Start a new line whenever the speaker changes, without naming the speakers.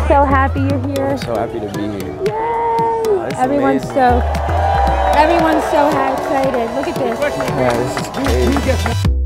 so happy you're here.
I'm so happy to be here.
Yay!
Oh,
Everyone's
amazing.
so excited. Look at this.
Yeah, this is crazy.